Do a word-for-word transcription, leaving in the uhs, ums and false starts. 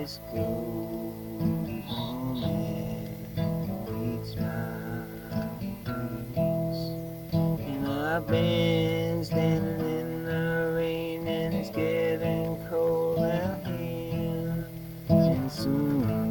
eyes closed on meets my face. And I've been standing in the rain and it's getting cold out here. And soon